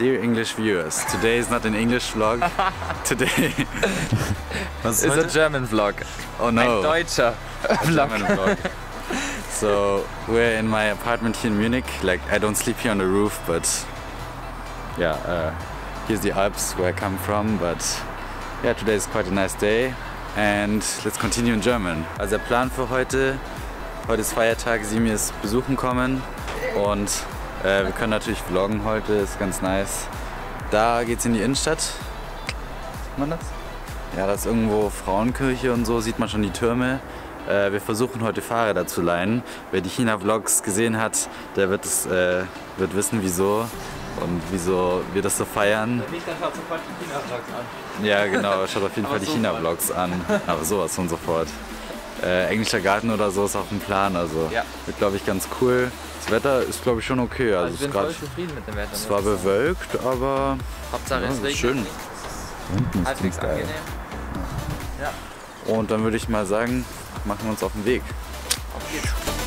Dear English viewers, today is not an English vlog. Today is a German vlog. Oh no. Ein deutscher Vlog. Vlog. So we're in my apartment here in Munich. Like I don't sleep here on the roof, but yeah, here's the Alps where I come from. But yeah, today is quite a nice day, and let's continue in German. Also der Plan für heute ist Feiertag, sie mir ist besuchen kommen und wir können natürlich vloggen heute, ist ganz nice. Da geht's in die Innenstadt. Sieht man das? Ja, da ist irgendwo Frauenkirche und so, sieht man schon die Türme. Wir versuchen heute Fahrräder zu leihen. Wer die China-Vlogs gesehen hat, der wird wissen wieso und wieso wir das so feiern. Nicht, dann schaut sofort die China-Vlogs an. Ja genau, schaut auf jeden Fall die China-Vlogs an, aber sowas von sofort. Englischer Garten oder so ist auf dem Plan, also ja. Wird glaube ich ganz cool. Das Wetter ist glaube ich schon okay. Also ich bin voll zufrieden mit dem Wetter. Es war bewölkt, aber Hauptsache es regnet schön. Halbwegs angenehm. Ja. Und dann würde ich mal sagen, machen wir uns auf den Weg. Auf geht's.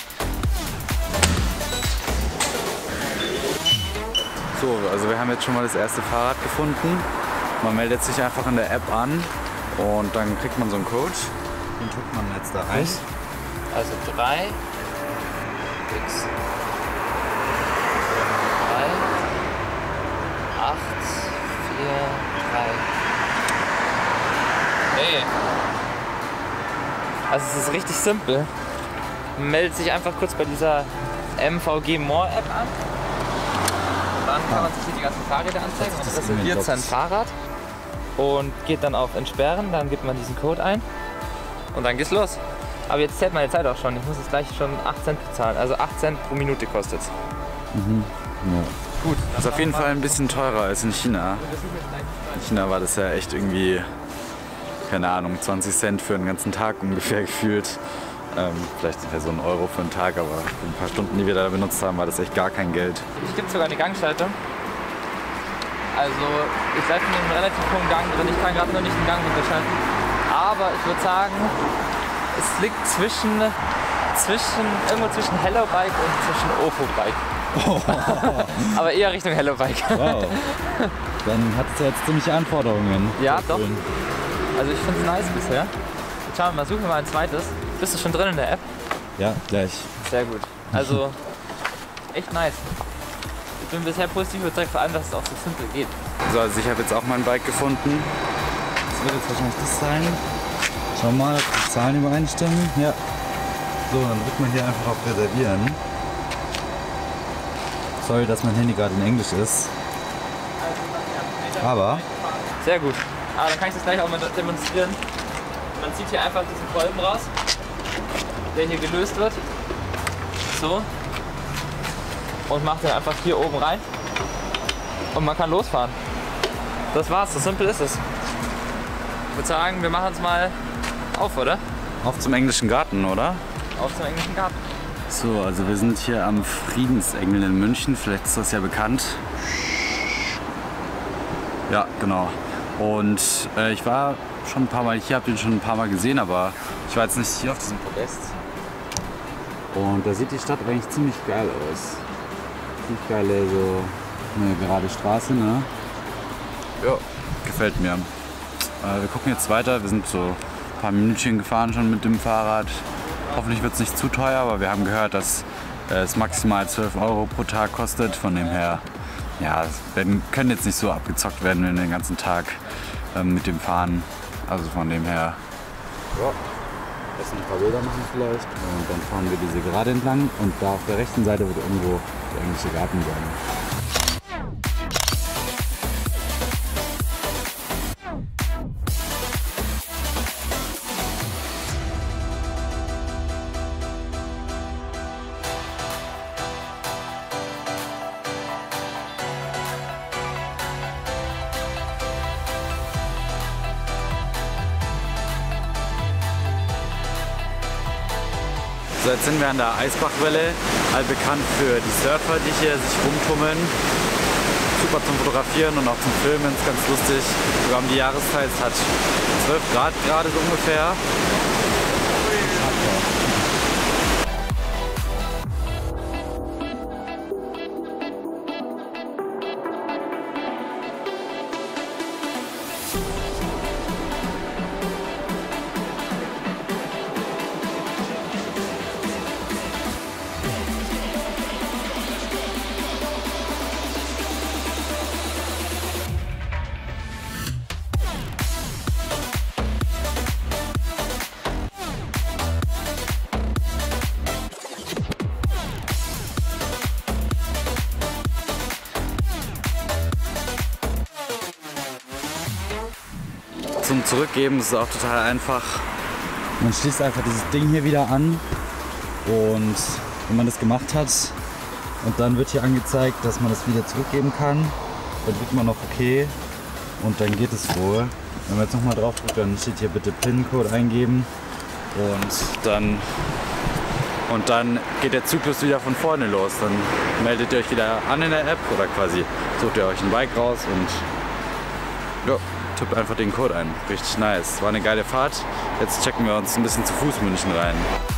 So, also wir haben jetzt schon mal das erste Fahrrad gefunden. Man meldet sich einfach in der App an und dann kriegt man so einen Code. Den drückt man jetzt da rein. Also 3 X 3 8 4 3. Hey. Also es ist richtig simpel. Man meldet sich einfach kurz bei dieser MVG More App an. Dann kann man sich hier die ganzen Fahrräder anzeigen und reserviert sein Fahrrad und geht dann auf Entsperren, dann gibt man diesen Code ein und dann geht's los. Aber jetzt zählt meine Zeit auch schon, ich muss jetzt gleich schon 8 Cent bezahlen, also 8 Cent pro Minute kostet es. Mhm. Ja. Gut. Das ist auf jeden Fall ein bisschen teurer als in China. In China war das ja echt irgendwie, keine Ahnung, 20 Cent für einen ganzen Tag ungefähr gefühlt. Vielleicht ungefähr so €1 für einen Tag, aber für ein paar Stunden, die wir da benutzt haben, war das echt gar kein Geld. Es gibt sogar eine Gangschaltung. Also ich bleibe in einem relativ hohen Gang drin, ich kann gerade nur nicht den Gang unterschalten. Aber ich würde sagen, es liegt irgendwo zwischen Hello Bike und zwischen Ofo Bike. Oh. Aber eher Richtung Hello Bike. Wow. Dann hat es ja jetzt ziemliche Anforderungen. Ja, doch. Also ich finde es nice bisher. Jetzt schauen wir mal, suchen wir mal ein zweites. Bist du schon drin in der App? Ja, gleich. Sehr gut. Also echt nice. Ich bin bisher positiv überzeugt, vor allem, dass es auch so simpel geht. So, also ich habe jetzt auch mein Bike gefunden. Das wird jetzt wahrscheinlich das sein. Schau mal, ob die Zahlen übereinstimmen. Ja. So, dann drückt man hier einfach auf Reservieren. Sorry, dass mein Handy gerade in Englisch ist. Aber. Sehr gut. Aber dann kann ich das gleich auch mal demonstrieren. Man zieht hier einfach diesen Kolben raus, der hier gelöst wird. So. Und macht den einfach hier oben rein. Und man kann losfahren. Das war's, so simpel ist es. Ich würde sagen, wir machen uns mal auf, oder? Auf zum englischen Garten, oder? Auf zum englischen Garten. So, also wir sind hier am Friedensengel in München. Vielleicht ist das ja bekannt. Ja, genau. Und ich war schon ein paar Mal hier, habe den schon ein paar Mal gesehen, aber ich war jetzt nicht hier auf diesem Podest. Und da sieht die Stadt eigentlich ziemlich geil aus. Ziemlich geile, so eine gerade Straße, ne? Ja, gefällt mir. Wir gucken jetzt weiter, wir sind so ein paar Minütchen gefahren schon mit dem Fahrrad. Hoffentlich wird es nicht zu teuer, aber wir haben gehört, dass es maximal 12 € pro Tag kostet. Von dem her, ja, wir können jetzt nicht so abgezockt werden, wenn wir den ganzen Tag mit dem fahren. Also von dem her, ja, lass ein paar Bilder machen vielleicht und dann fahren wir diese Gerade entlang und da auf der rechten Seite wird irgendwo der englische Garten sein. So, jetzt sind wir an der Eisbachwelle, allbekannt für die Surfer, die hier sich rumtummeln. Super zum Fotografieren und auch zum Filmen, ist ganz lustig. Sogar um die Jahreszeit, es hat 12 Grad gerade so ungefähr. zum Zurückgeben ist es auch total einfach. Man schließt einfach dieses Ding hier wieder an und wenn man das gemacht hat und dann wird hier angezeigt, dass man das wieder zurückgeben kann, dann drückt man auf OK und dann geht es wohl. Wenn man jetzt nochmal drauf drückt, dann steht hier bitte PIN-Code eingeben und dann geht der Zyklus wieder von vorne los. Dann meldet ihr euch wieder an in der App oder quasi sucht ihr euch ein Bike raus und ja, tippt einfach den Code ein. Richtig nice. War eine geile Fahrt. Jetzt checken wir uns ein bisschen zu Fuß München rein.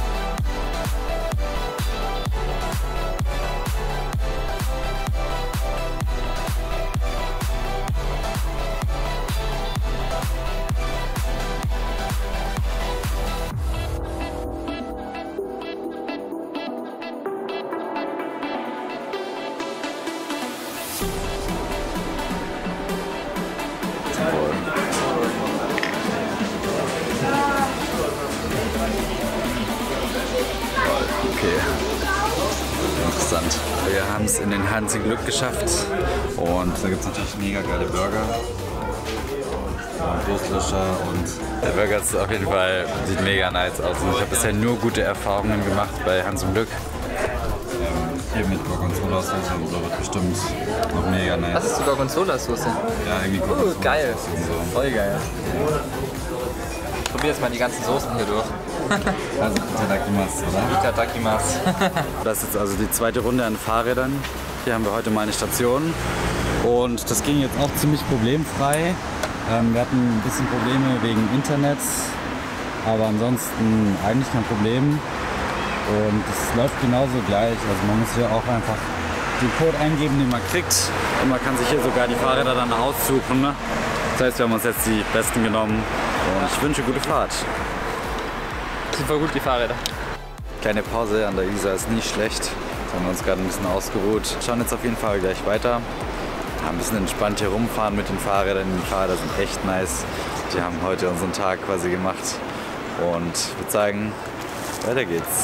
Okay, interessant. Wir haben es in den Hansi Glück geschafft und da gibt es natürlich mega geile Burger und Durstlöscher und der Burger ist auf jeden Fall, sieht mega nice aus und ich habe bisher nur gute Erfahrungen gemacht bei Hans im Glück. Hier mit Gorgonzola-Soße und so wird bestimmt noch mega nice. Was ist die Gorgonzola-Soße? Ja, irgendwie Gorgonzola-Soße. Geil. So. Voll geil. Ich probier jetzt mal die ganzen Soßen hier durch. Also Itadakimasu, oder? Itadakimasu. Das ist jetzt also die zweite Runde an Fahrrädern. Hier haben wir heute mal eine Station und das ging jetzt auch ziemlich problemfrei. Wir hatten ein bisschen Probleme wegen Internets, aber ansonsten eigentlich kein Problem. Und es läuft genauso gleich. Also man muss hier auch einfach den Code eingeben, den man kriegt. Und man kann sich hier sogar die Fahrräder dann aussuchen. Ne? Das heißt, wir haben uns jetzt die besten genommen. Und ich wünsche gute Fahrt. Sind voll gut die Fahrräder. Kleine Pause an der Isar ist nie schlecht. Jetzt haben wir uns gerade ein bisschen ausgeruht. Schauen jetzt auf jeden Fall gleich weiter. Ja, ein bisschen entspannt hier rumfahren mit den Fahrrädern. Die Fahrräder sind echt nice. Die haben heute unseren Tag quasi gemacht. Und ich würde sagen, weiter geht's.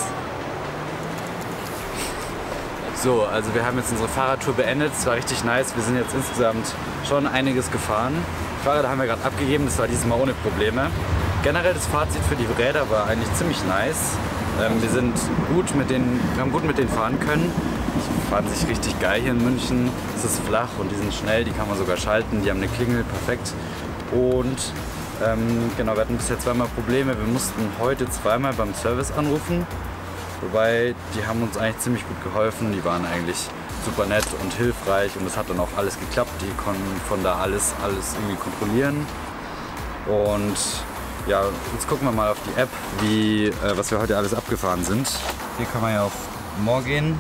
So, also wir haben jetzt unsere Fahrradtour beendet. Es war richtig nice. Wir sind jetzt insgesamt schon einiges gefahren. Die Fahrräder haben wir gerade abgegeben. Das war dieses Mal ohne Probleme. Generell das Fazit für die Räder war eigentlich ziemlich nice. Wir haben gut mit denen fahren können. Die fahren sich richtig geil hier in München. Es ist flach und die sind schnell. Die kann man sogar schalten. Die haben eine Klingel, perfekt. Und genau, wir hatten bisher zweimal Probleme. Wir mussten heute zweimal beim Service anrufen. Wobei, die haben uns eigentlich ziemlich gut geholfen. Die waren eigentlich super nett und hilfreich und es hat dann auch alles geklappt. Die konnten von da alles irgendwie kontrollieren. Und ja, jetzt gucken wir mal auf die App, was wir heute alles abgefahren sind. Hier kann man ja auf More gehen.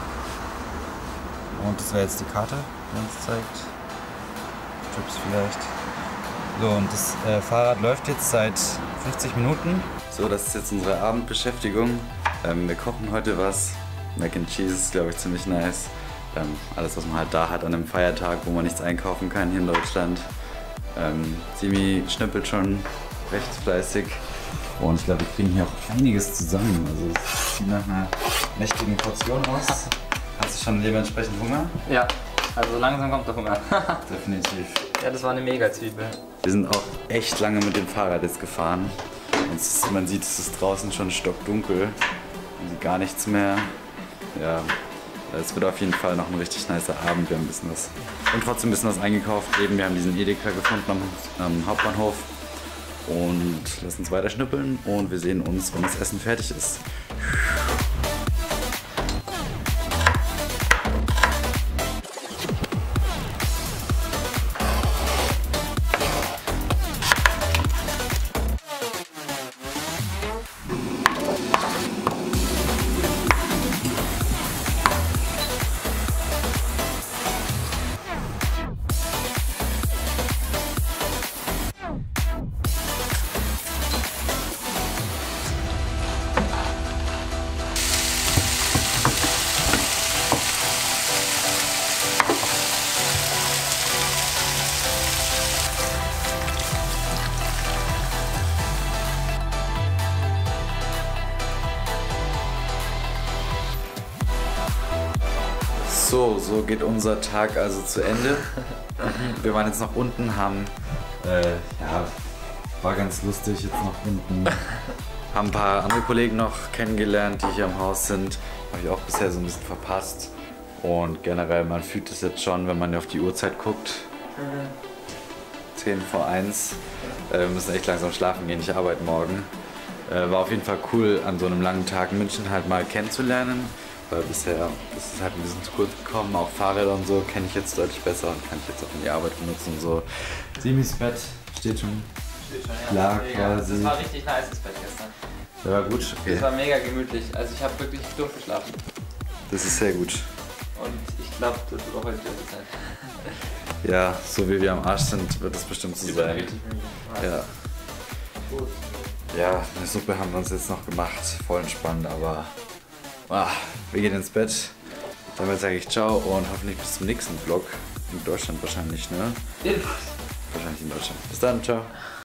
Und das wäre jetzt die Karte, die uns zeigt. Trips vielleicht. So, und das Fahrrad läuft jetzt seit 50 Minuten. So, das ist jetzt unsere Abendbeschäftigung. Wir kochen heute was. Mac and Cheese ist, glaube ich, ziemlich nice. Alles, was man halt da hat an einem Feiertag, wo man nichts einkaufen kann hier in Deutschland. Simi schnippelt schon recht fleißig. Und ich glaube, wir kriegen hier auch einiges zusammen. Also es sieht nach einer mächtigen Portion aus. Hast du schon dementsprechend Hunger? Ja, also langsam kommt der Hunger. Definitiv. Ja, das war eine Mega-Zwiebel. Wir sind auch echt lange mit dem Fahrrad jetzt gefahren. Und man sieht, es ist draußen schon stockdunkel. Man sieht gar nichts mehr. Ja, es wird auf jeden Fall noch ein richtig nicer Abend. Wir haben ein bisschen was und trotzdem ein bisschen was eingekauft. Eben, wir haben diesen Edeka gefunden am Hauptbahnhof. Und lassen uns weiter schnippeln und wir sehen uns, wenn das Essen fertig ist. So geht unser Tag also zu Ende. Wir waren jetzt noch unten, haben War ganz lustig jetzt noch unten. Haben ein paar andere Kollegen noch kennengelernt, die hier im Haus sind. Habe ich auch bisher so ein bisschen verpasst. Und generell, man fühlt es jetzt schon, wenn man auf die Uhrzeit guckt. 10 vor 1. Wir müssen echt langsam schlafen gehen, ich arbeite morgen. War auf jeden Fall cool, an so einem langen Tag München halt mal kennenzulernen. Weil bisher ist es halt ein bisschen zu kurz gekommen. Auch Fahrräder und so kenne ich jetzt deutlich besser und kann ich jetzt auch in die Arbeit benutzen und so. Simis Bett steht schon. Klar, quasi. Das war richtig nice, das Bett gestern. Ja, war gut, okay. Das war mega gemütlich. Also ich habe wirklich durchgeschlafen. Das ist sehr gut. Und ich glaube, das wird auch heute wieder gut sein. Ja, so wie wir am Arsch sind, wird es bestimmt so sein. Richtig müde. Ja. Gut. Ja, eine Suppe haben wir uns jetzt noch gemacht. Voll entspannt, aber wir gehen ins Bett. Damit sage ich ciao und hoffentlich bis zum nächsten Vlog. In Deutschland wahrscheinlich, ne? Jedenfalls. Wahrscheinlich in Deutschland. Bis dann, ciao.